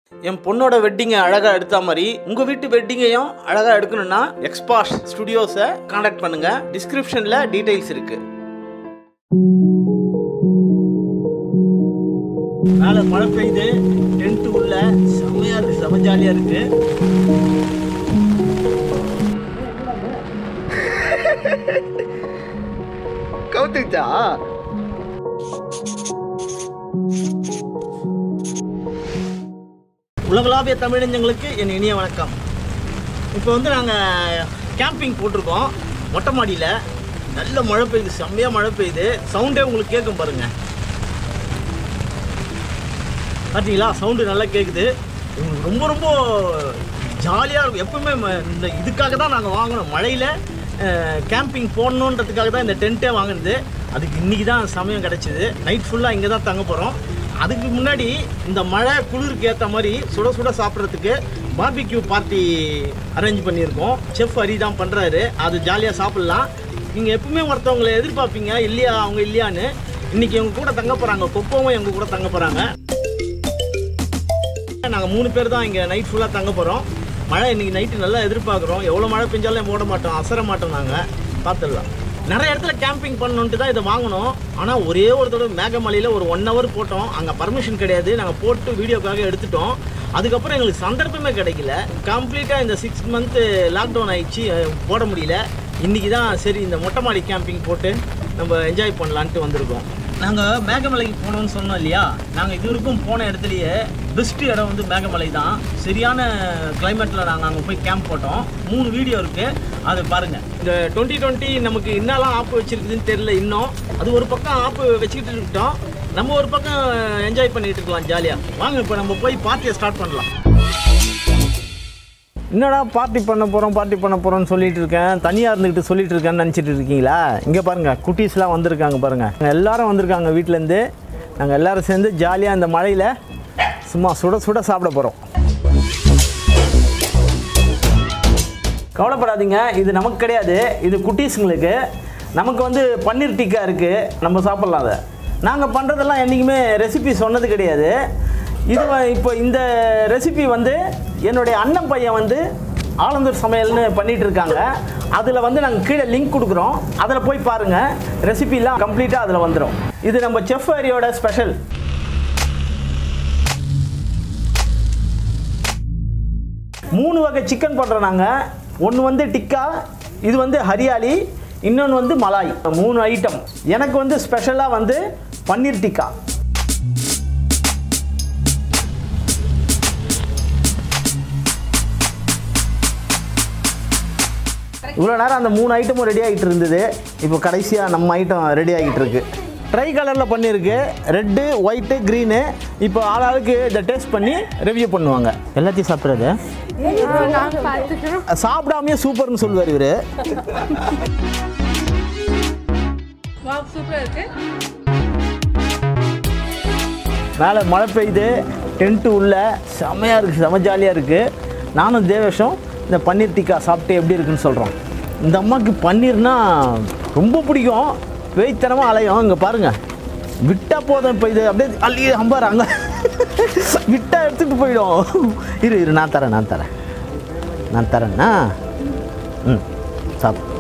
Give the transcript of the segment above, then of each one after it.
என் பொண்ணோட வெட்டிங்கை அழகாக எடுத்த மாதிரி உங்கள் வீட்டு வெட்டிங்கையும் அழகாக எடுக்கணும்னா எக்ஸ்பாஷ் ஸ்டுடியோஸை கான்டாக்ட் பண்ணுங்கள். டிஸ்கிரிப்ஷனில் டீட்டெயில்ஸ் இருக்குது. மேலே மழை பெய்யுது, டென்ட்டு உள்ள செம்மையாக இருக்குது, செம்ம ஜாலியாக இருக்குது. கவுத்துச்சா உலகளாவிய தமிழஞ்சங்களுக்கு என் இனிய வணக்கம். இப்போ வந்து நாங்கள் கேம்பிங் போட்டிருக்கோம் மொட்டை மாடியில். நல்ல மழை பெய்யுது, செம்மையாக மழை பெய்யுது. சவுண்டே உங்களுக்கு கேட்கும் பாருங்கள். பார்த்தீங்களா, சவுண்டு நல்லா கேட்குது. ரொம்ப ரொம்ப ஜாலியாக இருக்கும். எப்பவுமே இந்த இதுக்காக தான் நாங்கள் வாங்கினோம். மழையில் கேம்பிங் போடணுன்றதுக்காக தான் இந்த டென்ட்டே வாங்கினது. அதுக்கு இன்றைக்கி தான் சமயம் கிடச்சிது. நைட் ஃபுல்லாக இங்கே தான் தங்க போகிறோம். அதுக்கு முன்னாடி இந்த மழை குளிருக்கு ஏற்ற மாதிரி சுட சுட சாப்பிட்றதுக்கு பார்பிக்யூ பார்ட்டி அரேஞ்ச் பண்ணியிருக்கோம். செஃப் ஹரி தான் பண்ணுறாரு. அது ஜாலியாக சாப்பிட்லாம். நீங்கள் எப்பவுமே ஒருத்தவங்களை எதிர்பார்ப்பீங்க, இல்லையா அவங்க இல்லையான்னு. இன்றைக்கி எங்கள் கூட தங்க போகிறாங்க. கொப்பவும் எங்கள் கூட தங்க போகிறாங்க. நாங்கள் 3 பேர் தான் இங்கே நைட் ஃபுல்லாக தங்க போகிறோம். மழை இன்றைக்கி நைட்டு நல்லா எதிர்பார்க்குறோம். எவ்வளோ மழை பெஞ்சாலும் ஓட மாட்டோம், அசர மாட்டோம். நாங்கள் பார்த்துடலாம். நிறைய இடத்துல கேம்பிங் பண்ணணுன்ட்டு தான் இதை வாங்கினோம். ஆனால் ஒரே ஒரு தடவை மேகமலையில் ஒரு 1 hour போட்டோம். அங்கே பர்மிஷன் கிடையாது. நாங்கள் போட்டு வீடியோக்காக எடுத்துட்டோம். அதுக்கப்புறம் எங்களுக்கு சந்தர்ப்பமே கிடைக்கல. கம்ப்ளீட்டாக இந்த 6 month லாக்டவுன் ஆகிடுச்சு, போட முடியல. இன்றைக்கி தான் சரி இந்த மொட்டை மாடி கேம்பிங் போட்டு நம்ம என்ஜாய் பண்ணலான்ட்டு வந்திருக்கோம். நாங்கள் மேகமலைக்கு போனோம்னு சொன்னோம் இல்லையா. நாங்கள் இது வரைக்கும் போன இடத்துலையே பெஸ்ட்டு இடம் வந்து மேகமலை தான். சரியான கிளைமேட்டில் நாங்கள் அங்கே போய் கேம்ப் போட்டோம். 3 வீடியோ இருக்குது, அதை பாருங்கள். இந்த 2020 நமக்கு என்னெல்லாம் ஆப்பு வச்சுருக்குதுன்னு தெரியல இன்னும். அது ஒரு பக்கம் ஆப்பு வச்சுக்கிட்டு இருக்கட்டும், நம்ம ஒரு பக்கம் என்ஜாய் பண்ணிகிட்டு இருக்கலாம் ஜாலியாக. வாங்க இப்போ நம்ம போய் பார்ட்டியை ஸ்டார்ட் பண்ணலாம். என்னடா பார்ட்டி பண்ண போகிறோம்னு சொல்லிட்டு இருக்கேன், தனியாக இருந்துக்கிட்டு சொல்லிட்டு இருக்கேன்னு நினச்சிட்டு இருக்கீங்களா? இங்கே பாருங்கள், குட்டீஸ்லாம் வந்திருக்காங்க பாருங்கள். நாங்கள் எல்லோரும் வந்திருக்காங்க வீட்டிலேருந்து. நாங்கள் எல்லோரும் சேர்ந்து ஜாலியாக இந்த மழையில் சும்மா சுட சுட சாப்பிட போகிறோம். கவலைப்படாதீங்க, இது நமக்கு கிடையாது, இது குட்டீஸுங்களுக்கு. நமக்கு வந்து பன்னீர் டிக்கா இருக்குது, நம்ம சாப்பிட்லாம். அதை நாங்கள் பண்ணுறதெல்லாம் என்றைக்குமே ரெசிபி சொன்னது கிடையாது. இது இப்போ இந்த ரெசிபி வந்து என்னுடைய அண்ணன் பையன் வந்து ஆலந்தூர் சமையல்னு பண்ணிகிட்டு இருக்காங்க. அதில் வந்து நாங்கள் கீழே லிங்க் கொடுக்குறோம், அதில் போய் பாருங்கள். ரெசிபிலாம் கம்ப்ளீட்டாக அதில் வந்துடும். இது நம்ம செஃப் ஹரியோட ஸ்பெஷல். மூணு வகை சிக்கன் பண்ணுறோம் நாங்கள். ஒன்று வந்து டிக்கா, இது வந்து ஹரியாலி, இன்னொன்று வந்து மலாய். 3 ஐட்டம். எனக்கு வந்து ஸ்பெஷலாக வந்து பன்னீர் டிக்கா. இவ்வளோ நேரம் அந்த 3 ஐட்டமும் ரெடி ஆகிட்டு இருந்தது. இப்போ கடைசியாக நம்ம ஐட்டம் ரெடி ஆகிட்டு இருக்கு. ட்ரை கலரில் பண்ணியிருக்கு, ரெட்டு, ஒயிட்டு, க்ரீனு. இப்போ ஆளாளுக்கு இதை டேஸ்ட் பண்ணி ரிவ்யூ பண்ணுவாங்க. எல்லாத்தையும் சாப்பிட்றது சாப்பிடாமையே சூப்பர்னு சொல்லுவார் இவர். மேலே மழை பெய்யுது, டென்ட்டு உள்ள செம்மையாக இருக்குது, செம்ம ஜாலியாக இருக்குது. நானும் தேவேஷும் இந்த பன்னீர் டிக்கா சாப்பிட்டு எப்படி இருக்குன்னு சொல்கிறோம். இந்த அம்மாவுக்கு பன்னீர்னா ரொம்ப பிடிக்கும், பேய்த்தனமாக அலையும். இங்கே பாருங்கள், விட்டால் போதும். இப்போ இது அப்படியே அள்ளி அம்பாராங்க, விட்டால் எடுத்துகிட்டு போயிடும். இரு நான் தரேன்னா சாப்பிடு.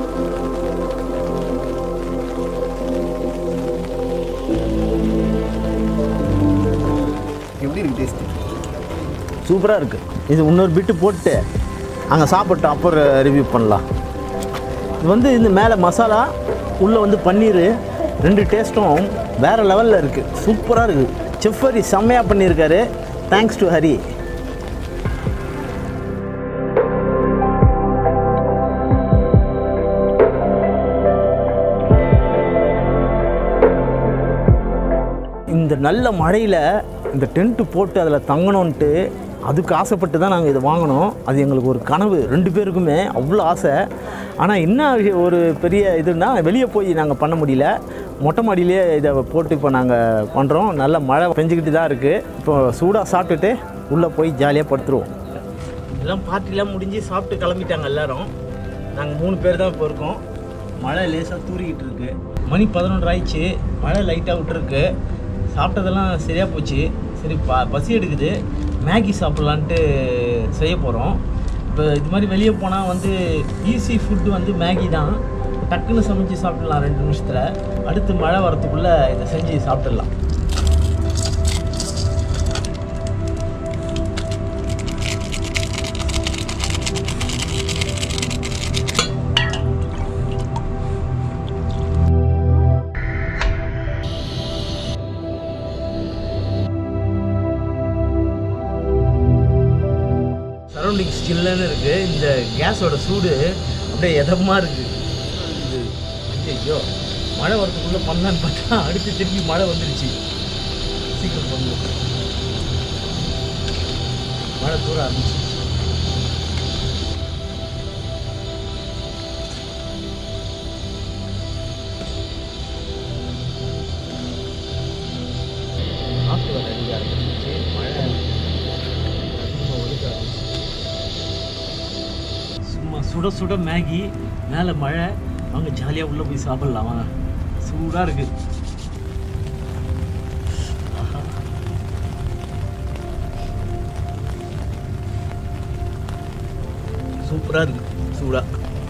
எப்படி இருக்கு டேஸ்ட்டு? சூப்பராக இருக்குது. இது இன்னொரு பிட்டு போட்டு அங்கே சாப்பிட்டோம், அப்புறம் ரிவ்யூ பண்ணலாம். இது வந்து இந்த மேலே மசாலா, உள்ளே வந்து பன்னீர், 2 டேஸ்ட்டும் வேறு லெவலில் இருக்குது. சூப்பராக இருக்குது. செஃப் ஹரி செம்மையாக பண்ணியிருக்காரு. Thanks to Hari. இந்த நல்ல மழையில் இந்த டென்ட்டு போட்டு அதில் தங்கணுன்ட்டு அதுக்கு ஆசைப்பட்டு தான் நாங்கள் இதை வாங்கினோம். அது எங்களுக்கு ஒரு கனவு, 2 பேருக்குமே அவ்வளோ ஆசை. ஆனால் என்ன ஒரு பெரிய இதுன்னா, வெளியே போய் நாங்கள் பண்ண முடியல. மொட்டை மாடியிலே இதை போட்டு இப்போ நாங்கள் பண்ணுறோம். நல்ல மழை பெஞ்சிக்கிட்டு தான் இருக்குது. இப்போ சூடாக சாப்பிட்டுட்டு உள்ளே போய் ஜாலியாக படுத்துருவோம். எல்லாம் பார்ட்டிலாம் முடிஞ்சு சாப்பிட்டு கிளம்பிட்டாங்க எல்லோரும். நாங்கள் 3 பேர் தான் இப்போ இருக்கோம். மழை லேசாக தூரிக்கிட்டு இருக்குது. மணி 11 ஆயிடுச்சு. மழை லைட்டாக விட்டுருக்கு. சாப்பிட்டதெல்லாம் சரியாக போச்சு. சரி பசி எடுக்குது. மேகி சாப்பிட்லான்ட்டு செய்ய போகிறோம். இப்போ இது மாதிரி வெளியே போனால் வந்து ஈஸி ஃபுட்டு வந்து மேகி தான். டக்குன்னு சமைச்சு சாப்பிட்லாம் 2 நிமிஷத்தில். அடுத்து மழை வரத்துக்குள்ளே இதை செஞ்சு சாப்பிட்டுடலாம். சரௌண்டிங்ஸ் சில்லுன்னு இருக்குது. இந்த கேஸோட சூடு அப்படியே எதமாக இருக்குது. ஐயோ மழை வரதுக்குள்ளே பண்ணலான்னு பார்த்தா அடுத்து திருப்பி மழை வந்துடுச்சு. சீக்கிரம் பண்ணுவோம். மழை தூர ஆரம்பிச்சு. காற்று வர ரெடியாக இருந்துச்சு. மழை சும்மா சுட சுட மேகி, மேலே மழை. வாங்க ஜாலியாக உள்ளே போய் சாப்பிட்லாம். வாங்க, சூடாக இருக்குது. சூப்பராக இருக்குது சூடாக.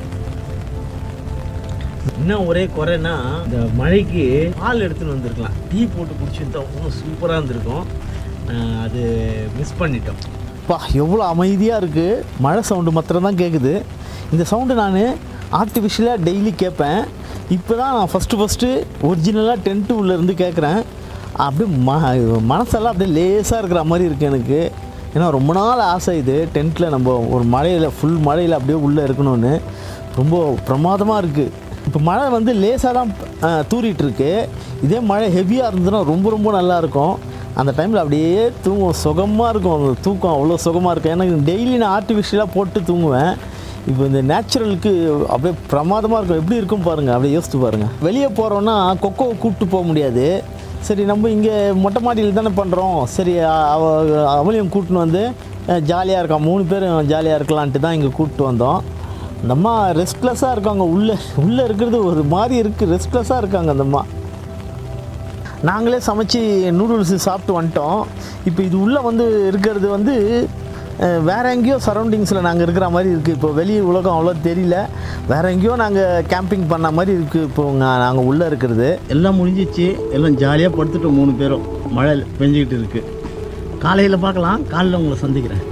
இன்னும் ஒரே குறைன்னா இந்த மழைக்கு பால் எடுத்துன்னு வந்திருக்கலாம். டீ போட்டு குடிச்சுருந்தா இன்னும் சூப்பராக இருந்திருக்கும். அது மிஸ் பண்ணிட்டோம். பா எவ்வளோ அமைதியாக இருக்குது. மழை சவுண்டு மாத்திரம் தான் கேட்குது. இந்த சவுண்டு நான் ஆர்டிஃபிஷியலாக டெய்லி கேட்பேன். இப்போ தான் நான் ஃபஸ்ட்டு ஒரிஜினலாக டென்ட்டு உள்ளேருந்து கேட்குறேன். அப்படியே மனசெல்லாம் அப்படியே லேசாக இருக்கிற மாதிரி இருக்குது எனக்கு. ஏன்னா ரொம்ப நாள் ஆசை இது. டென்ட்டில் நம்ம ஒரு மழையில் ஃபுல் மழையில் அப்படியே உள்ளே இருக்கணும்னு. ரொம்ப பிரமாதமாக இருக்குது. இப்போ மழை வந்து லேசாக தான் தூரிகிட்ருக்கு. இதே மழை ஹெவியாக இருந்ததுன்னா ரொம்ப ரொம்ப நல்லாயிருக்கும். அந்த டைமில் அப்படியே தூங்குவோம். சுகமாக இருக்கும். அந்த தூக்கம் அவ்வளோ சுகமாக இருக்கும். எனக்கு டெய்லி நான் ஆர்டிஃபிஷியலாக போட்டு தூங்குவேன். இப்போ இந்த நேச்சுரலுக்கு அப்படியே பிரமாதமாக இருக்கும். எப்படி இருக்கும் பாருங்கள். அப்படியே யோசித்து பாருங்கள். வெளியே போகிறோன்னா கொக்கோவை கூப்பிட்டு போக முடியாது. சரி நம்ம இங்கே மொட்டை மாடியில் தானே பண்ணுறோம். சரி அவளையும் கூப்பிட்டுன்னு வந்து ஜாலியாக இருக்கான். 3 பேரும் ஜாலியாக இருக்கலான்ட்டு தான் இங்கே கூப்பிட்டு வந்தோம். அந்த அம்மா ரெஸ்ட்லெஸ்ஸாக இருக்காங்க. உள்ளே இருக்கிறது ஒரு மாதிரி இருக்குது. ரெஸ்ட்லெஸ்ஸாக இருக்காங்க அந்த அம்மா. நாங்களே சமைச்சு நூடுல்ஸு சாப்பிட்டு வந்துட்டோம். இப்போ இது உள்ளே வந்து இருக்கிறது வந்து வேறு எங்கேயோ சரௌண்டிங்ஸில் நாங்கள் இருக்கிற மாதிரி இருக்குது. இப்போ வெளியே உலகம் அவ்வளோ தெரியல. வேறு எங்கேயோ நாங்கள் கேம்பிங் பண்ண மாதிரி இருக்குது. இப்போ நாங்கள் உள்ளே இருக்கிறது எல்லாம் முடிஞ்சிச்சு. எல்லாம் ஜாலியாக படுத்துட்டோம் 3 பேரும். மழை பெஞ்சிக்கிட்டு இருக்குது. காலையில் பார்க்கலாம். காலையில் உங்களை சந்திக்கிறேன்.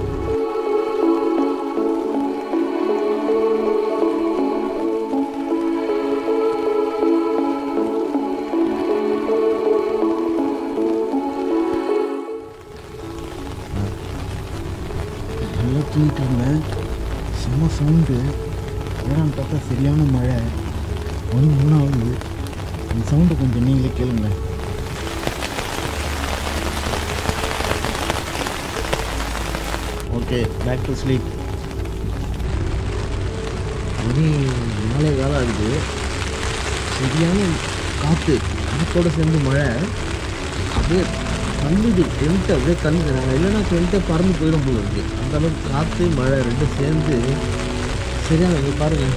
நல்லா தூங்கிட்டாங்க. செம்ம சவுண்டு. ஏன்னு பார்த்தா சரியான மழை. 1 ஆகுது. அந்த சவுண்டு கொஞ்சம் நீங்களே கேளுங்க. Okay, back to sleep. மணி 4 காலம் ஆகுது. சரியான காற்றோடு சேர்ந்து மழை அப்படியே தள்ளுது. டென்ட்டு அப்படியே தள்ளுது. நாங்கள் இல்லைன்னா டென்ட்டை பறந்து போயிடும் போல இருக்குது. அந்தளவுக்கு காற்று மழை 2 சேர்ந்து சரியாக இங்கே பாருங்கள்.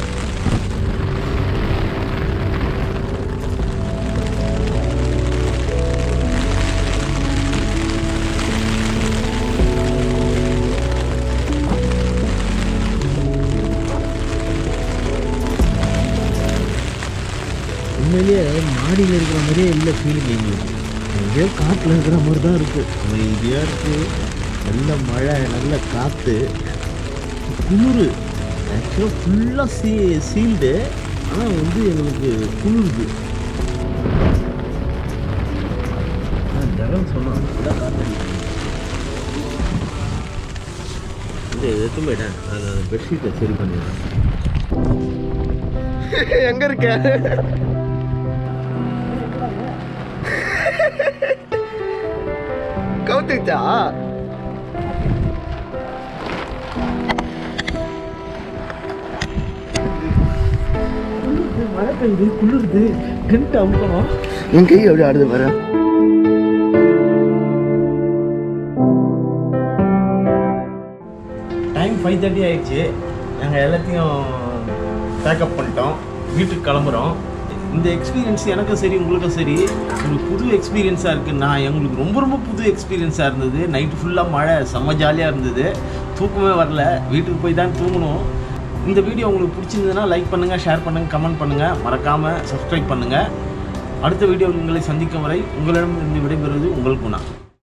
உண்மையிலேயே மாடியில் இருக்கிற மாதிரியே இல்லை ஃபீலிங். எங்களுக்கு எங்கேயோ காட்டில் இருக்கிற மாதிரி தான் இருக்குது. அமைதியாக இருக்குது. நல்ல மழை, நல்ல காற்று, குளிர். ஆக்சுவலாக ஃபுல்லாக சீல்டு. ஆனால் வந்து எங்களுக்கு குளிருது. ஜகன் சொன்னான் ஃபுல்லாக காற்று. இது எடுத்து போயிட்டேன். நான் அந்த பெட்ஷீட்டை சரி பண்ணிடுறேன். எங்கே இருக்க? கவுத்துச்சா? மழை பெய்யுது, குளிருது. டென்ட் அமுக்கணும். என் கை அப்படி ஆடுது பாரு. டைம் 5:30 ஆயிடுச்சு. நாங்கள் எல்லாத்தையும் பேக்கப் பண்ணிட்டோம். வீட்டுக்கு கிளம்புறோம். இந்த எக்ஸ்பீரியன்ஸ் எனக்கும் சரி உங்களுக்கும் சரி ஒரு புது எக்ஸ்பீரியன்ஸாக இருக்குது. எங்களுக்கு ரொம்ப புது எக்ஸ்பீரியன்ஸாக இருந்தது. நைட்டு ஃபுல்லாக மழை செம்ம ஜாலியாக இருந்தது. தூக்கமே வரல, வீட்டுக்கு போய் தான் தூங்கணும். இந்த வீடியோ உங்களுக்கு பிடிச்சிருந்ததுன்னா லைக் பண்ணுங்கள், ஷேர் பண்ணுங்கள், கமெண்ட் பண்ணுங்கள், மறக்காமல் சப்ஸ்கிரைப் பண்ணுங்கள். அடுத்த வீடியோவில் உங்களை சந்திக்கும் வரை உங்களிடம் இருந்து விடைபெறுவது உங்கள் குணா.